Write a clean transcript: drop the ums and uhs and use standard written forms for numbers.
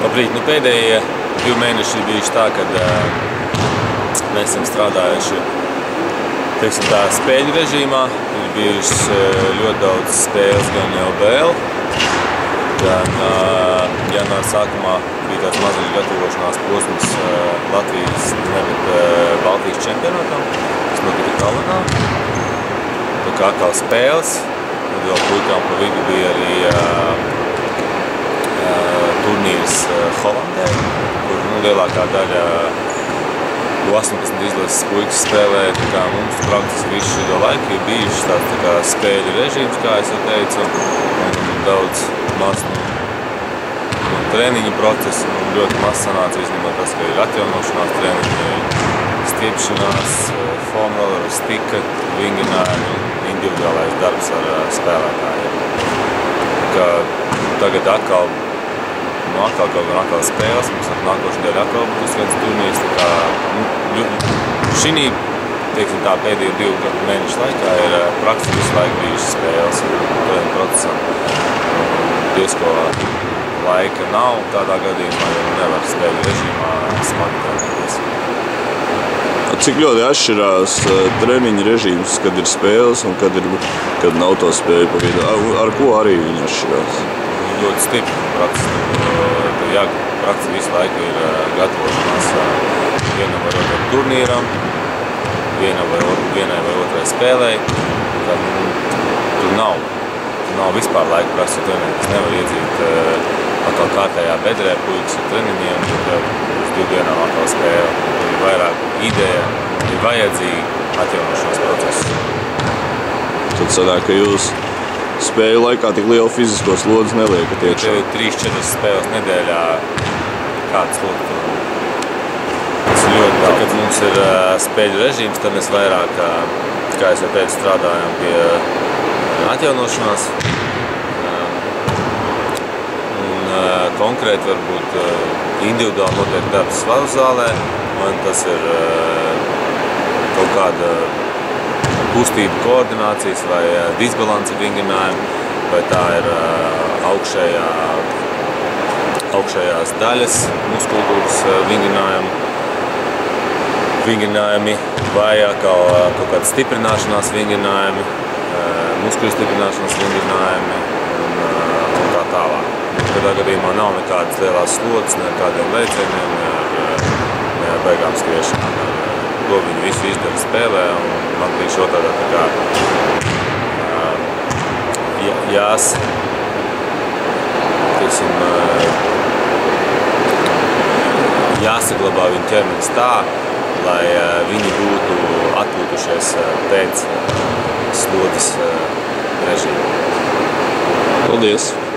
Labrīt, pēdējie 2 mēneši ir bijuši tā, kad mēs esam strādājuši spēļu režīmā. Ir bijušas ļoti daudz spēles gan LBL, gan janvāra sākumā bija tāds maziņš gatavošanās posms Latvijas Baltijas čempionātam, kas notika Tallinā. Tā kā atkal spēles, tad vēl puikām pa vidu bija arī turnīrs Holandē, kur lielākā daļa 18 izlases puikas spēlē. Mums praktiski visu šo laiku ir bijušas tāds spēļu režīms, kā es jau teicu, un daudz maz treniņu procesu, un ļoti maz sanāca izņemot tas, ka ir atjaunošanās treniņi, stiepšanās, foam roller, stika, vingrinājumi un individuālais darbs ar spēlētājiem. Tagad atkal spēles, mums nākošajā nedēļā atkal būs viens turnīrs. Šī pēdējo 2 mēnešu laikā ir praktiski visu laiku bijušas spēles un procesam. Diezko laika nav tādā gadījumā, jo nevar spēļu režīmā smagi trenēties. Cik ļoti atšķirās treniņu režīms, kad ir spēles un kad nav to spēļu pa vidu? Ar ko arī viņi atšķirās? Ļoti stipri praktiski visu laiku ir gatavošanās vienam vai otram turnīram, vienai vai otrai spēlei. Tur nav vispār laika praktiski trenēties. Nevar iedzīt atkal kārtējā bedrē puikas ar treniņiem, tad uz 2 dienām atkal spēle. Tur ir vairāk ideja, ir vajadzīgi atjaunošanās process. Tad sanāk, ka jūs spēļu laikā tik lielu fizisko slodzi neliekat iekšā. Tev ir 3-4 spēles nedēļā, kāds slodzi. Tas ir ļoti daudz. Kad mums ir spēļu režīms, tad mēs vairāk, kā es jau teicu, strādājam pie atjaunošanās. Un konkrēti varbūt individuāli notiek darbs svaru zālē, un tas ir kaut kāda kustību koordinācijas vai disbalansa vingrinājumi, vai tā ir augšējās daļas muskultūras vingrinājumi, vai kaut kāda stiprināšanās vingrinājumi, muskuļu stiprināšanas vingrinājumi un tā tālāk. Kādā gadījumā nav nekādas lielās slodzes, ne ar kādiem lēcieniem, ne ar beigām skriešanām. To viņi visu izdara spēlē, un man bija šo tādā jāsaglabā viņu ķermenis tā, lai viņi būtu atpūtušies pēc slodzes režīma. Paldies!